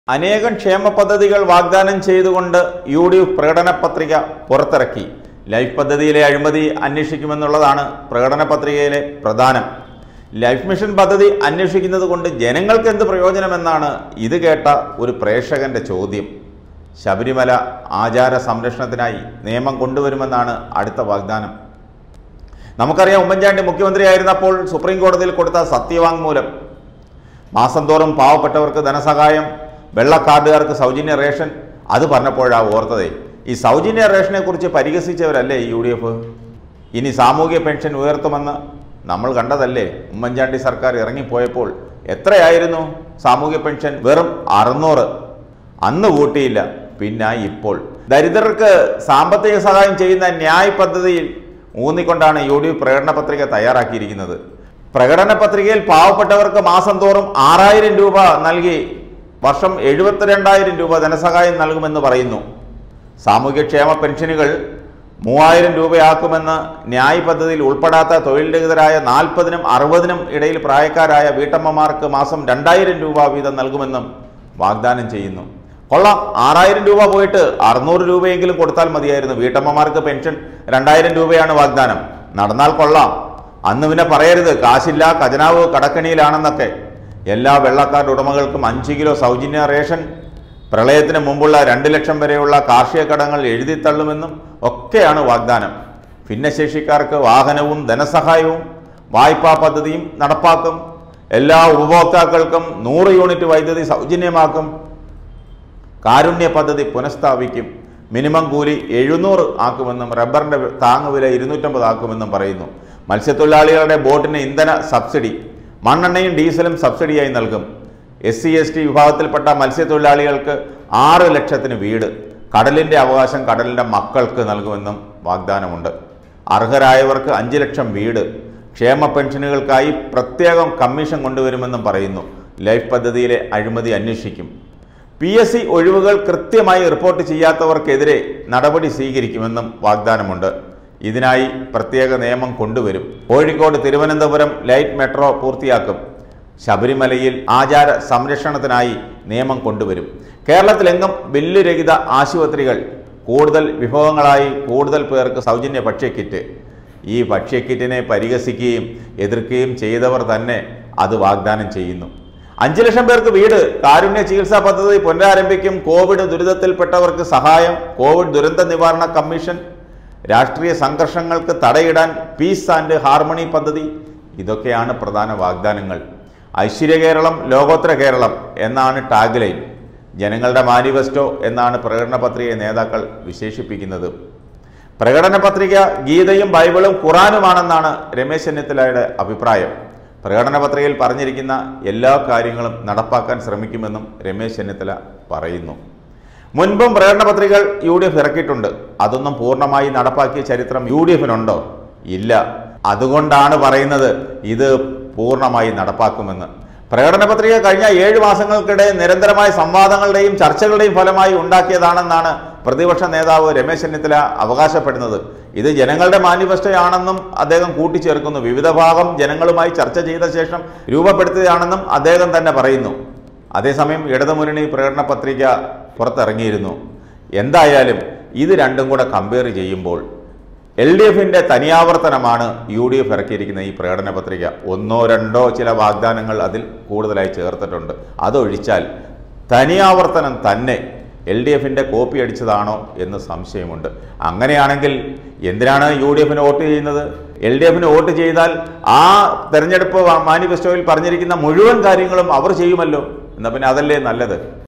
അനേകം ക്ഷേമ പദ്ധതികൾ വാഗ്ദാനം ചെയ്തുകൊണ്ട് യു.ഡി.എഫ് പ്രകടന പത്രിക പുറത്തിറക്കി. ലൈഫ് പദ്ധതിയിലെ അഴിമതി അന്വേഷിക്കുമെന്നുള്ളതാണ് പ്രകടന പത്രികയിലെ പ്രധാനം. ലൈഫ് മിഷൻ പദ്ധതി അന്വേഷിക്കുന്നത് കൊണ്ട് ജനങ്ങൾക്ക് എന്ത് പ്രയോജനമെന്നാണ് ഇത് കേട്ട ഒരു പ്രേക്ഷകന്റെ ചോദ്യം. ശബരിമല ആചാര സംരക്ഷണത്തിനായി നിയമം കൊണ്ടുവരുമെന്നാണ് അടുത്ത വാഗ്ദാനം. നമുക്കറിയാം, ഉമ്മൻചാണ്ടി മുഖ്യമന്ത്രിയായിരുന്നപ്പോൾ സുപ്രീം കോടതിയിൽ കൊടുത്ത സത്യവാങ്മൂലം മാസം തോറും പാവപ്പെട്ടവർക്ക് ധനസഹായം, വെള്ളക്കാർഡുകാർക്ക് സൗജന്യ റേഷൻ, അത് പറഞ്ഞപ്പോഴാണ് ഓർത്തതേ ഈ സൗജന്യ റേഷനെ കുറിച്ച് പരിഹസിച്ചവരല്ലേ യു.ഡി.എഫ്. ഇനി സാമൂഹ്യ പെൻഷൻ ഉയർത്തുമെന്ന് നമ്മൾ കണ്ടതല്ലേ. ഉമ്മൻചാണ്ടി സർക്കാർ ഇറങ്ങിപ്പോയപ്പോൾ എത്രയായിരുന്നു സാമൂഹ്യ പെൻഷൻ? വെറും 600. അന്ന് കൂട്ടിയില്ല. പിന്നെ ഇപ്പോൾ ദരിദ്രർക്ക് സാമ്പത്തിക സഹായം ചെയ്യുന്ന ന്യായ് പദ്ധതിയിൽ ഊന്നിക്കൊണ്ടാണ് യു.ഡി.എഫ് പ്രകടന പത്രിക തയ്യാറാക്കിയിരിക്കുന്നത്. പ്രകടന പത്രികയിൽ പാവപ്പെട്ടവർക്ക് മാസം തോറും 6000 രൂപ നൽകി വർഷം 72,000 രൂപ ധനസഹായം നൽകുമെന്ന് പറയുന്നു. സാമൂഹ്യക്ഷേമ പെൻഷനുകൾ 3000 രൂപയാക്കുമെന്ന് ന്യായ് പദ്ധതിയിൽ ഉൾപ്പെടാത്ത തൊഴിൽരഹിതരായ 40-നും 60-നും ഇടയിൽ പ്രായക്കാരായ വീട്ടമ്മമാർക്ക് മാസം 2000 രൂപ വീതം നൽകുമെന്നും വാഗ്ദാനം ചെയ്യുന്നു. കൊള്ളാം, 6000 രൂപ പോയിട്ട് 600 രൂപയെങ്കിലും കൊടുത്താൽ മതിയായിരുന്നു. വീട്ടമ്മമാർക്ക് പെൻഷൻ 2000 രൂപയാണ് വാഗ്ദാനം. നടന്നാൽ കൊള്ളാം. അന്ന് പിന്നെ പറയരുത് കാശില്ല, ഖജനാവ് കടക്കണിയിലാണെന്നൊക്കെ. എല്ലാ വെള്ളക്കാർഡ് ഉടമകൾക്കും 5 കിലോ സൗജന്യ റേഷൻ, പ്രളയത്തിന് മുമ്പുള്ള 2 ലക്ഷം വരെയുള്ള കാർഷിക കടങ്ങൾ എഴുതിത്തള്ളുമെന്നും ഒക്കെയാണ് വാഗ്ദാനം. ഭിന്നശേഷിക്കാർക്ക് വാഹനവും ധനസഹായവും വായ്പാ പദ്ധതിയും നടപ്പാക്കും. എല്ലാ ഉപഭോക്താക്കൾക്കും 100 യൂണിറ്റ് വൈദ്യുതി സൗജന്യമാക്കും. കാരുണ്യ പദ്ധതി പുനഃസ്ഥാപിക്കും. മിനിമം കൂലി 700 ആക്കുമെന്നും റബ്ബറിൻ്റെ താങ്ങുവില 250 ആക്കുമെന്നും പറയുന്നു. മത്സ്യത്തൊഴിലാളികളുടെ ബോട്ടിന് ഇന്ധന സബ്സിഡി, മണ്ണെണ്ണയും ഡീസലും സബ്സിഡിയായി നൽകും. SC/ST വിഭാഗത്തിൽപ്പെട്ട മത്സ്യത്തൊഴിലാളികൾക്ക് 6 ലക്ഷത്തിന് വീട്, കടലിൻ്റെ അവകാശം കടലിൻ്റെ മക്കൾക്ക് നൽകുമെന്നും വാഗ്ദാനമുണ്ട്. അർഹരായവർക്ക് 5 ലക്ഷം വീട്, ക്ഷേമ പെൻഷനുകൾക്കായി പ്രത്യേകം കമ്മീഷൻ കൊണ്ടുവരുമെന്നും പറയുന്നു. ലൈഫ് പദ്ധതിയിലെ അഴിമതി അന്വേഷിക്കും. PSC ഒഴിവുകൾ കൃത്യമായി റിപ്പോർട്ട് ചെയ്യാത്തവർക്കെതിരെ നടപടി സ്വീകരിക്കുമെന്നും വാഗ്ദാനമുണ്ട്. ഇതിനായി പ്രത്യേക നിയമം കൊണ്ടുവരും. കോഴിക്കോട് തിരുവനന്തപുരം ലൈറ്റ് മെട്രോ പൂർത്തിയാക്കും. ശബരിമലയിൽ ആചാര സംരക്ഷണത്തിനായി നിയമം കൊണ്ടുവരും. കേരളത്തിലെങ്ങും ബില്ലുരഹിത ആശുപത്രികൾ, കൂടുതൽ വിഭവങ്ങളായി കൂടുതൽ പേർക്ക് സൗജന്യ ഭക്ഷ്യക്കിറ്റ്. ഈ ഭക്ഷ്യക്കിറ്റിനെ പരിഹസിക്കുകയും എതിർക്കുകയും ചെയ്തവർ തന്നെ അത് വാഗ്ദാനം ചെയ്യുന്നു. 5 ലക്ഷം പേർക്ക് വീട്, കാരുണ്യ ചികിത്സാ പദ്ധതി പുനരാരംഭിക്കും. കോവിഡ് ദുരിതത്തിൽപ്പെട്ടവർക്ക് സഹായം, കോവിഡ് ദുരന്ത നിവാരണ കമ്മീഷൻ, രാഷ്ട്രീയ സംഘർഷങ്ങൾക്ക് തടയിടാൻ പീസ് ആൻഡ് ഹാർമണി പദ്ധതി. ഇതൊക്കെയാണ് പ്രധാന വാഗ്ദാനങ്ങൾ. ഐശ്വര്യ കേരളം, ലോകോത്തര കേരളം എന്നാണ് ടാഗ് ലൈൻ. ജനങ്ങളുടെ മാനിഫെസ്റ്റോ എന്നാണ് പ്രകടന പത്രിക നേതാക്കൾ വിശേഷിപ്പിക്കുന്നത്. പ്രകടന പത്രിക ഗീതയും ബൈബിളും ഖുറാനുമാണെന്നാണ് രമേശ് ചെന്നിത്തലയുടെ അഭിപ്രായം. പ്രകടന പത്രികയിൽ പറഞ്ഞിരിക്കുന്ന എല്ലാ കാര്യങ്ങളും നടപ്പാക്കാൻ ശ്രമിക്കുമെന്നും രമേശ് ചെന്നിത്തല പറയുന്നു. മുൻപും പ്രകടന പത്രികകൾ യു.ഡി.എഫ് ഇറക്കിയിട്ടുണ്ട്. അതൊന്നും പൂർണ്ണമായി നടപ്പാക്കിയ ചരിത്രം യു.ഡി.എഫിനുണ്ടോ? ഇല്ല. അതുകൊണ്ടാണ് പറയുന്നത് ഇത് പൂർണ്ണമായി നടപ്പാക്കുമെന്ന്. പ്രകടന പത്രിക കഴിഞ്ഞ 7 മാസങ്ങൾക്കിടെ നിരന്തരമായ സംവാദങ്ങളുടെയും ചർച്ചകളുടെയും ഫലമായി ഉണ്ടാക്കിയതാണെന്നാണ് പ്രതിപക്ഷ നേതാവ് രമേശ് ചെന്നിത്തല അവകാശപ്പെടുന്നത്. ഇത് ജനങ്ങളുടെ മാനിഫെസ്റ്റോ ആണെന്നും അദ്ദേഹം കൂട്ടിച്ചേർക്കുന്നു. വിവിധ ഭാഗം ജനങ്ങളുമായി ചർച്ച ചെയ്ത ശേഷം രൂപപ്പെടുത്തിയതാണെന്നും അദ്ദേഹം തന്നെ പറയുന്നു. അതേസമയം ഇടതുമുന്നണി പ്രകടന പത്രിക പുറത്തിറങ്ങിയിരുന്നു. എന്തായാലും ഇത് രണ്ടും കൂടെ കമ്പയർ ചെയ്യുമ്പോൾ LDFിൻ്റെ തനിയാവർത്തനമാണ് യു.ഡി.എഫ് ഇറക്കിയിരിക്കുന്ന ഈ പ്രകടന പത്രിക. 1-2 ചില വാഗ്ദാനങ്ങൾ അതിൽ കൂടുതലായി ചേർത്തിട്ടുണ്ട്. അതൊഴിച്ചാൽ തനിയാവർത്തനം തന്നെ. LDFിൻ്റെ കോപ്പി അടിച്ചതാണോ എന്ന് സംശയമുണ്ട്. അങ്ങനെയാണെങ്കിൽ എന്തിനാണ് യു.ഡി.എഫിന് വോട്ട് ചെയ്യുന്നത്? LDFിന് വോട്ട് ചെയ്താൽ ആ തെരഞ്ഞെടുപ്പ് മാനിഫെസ്റ്റോയിൽ പറഞ്ഞിരിക്കുന്ന മുഴുവൻ കാര്യങ്ങളും അവർ ചെയ്യുമല്ലോ. എന്നാൽ പിന്നെ അതല്ലേ നല്ലത്.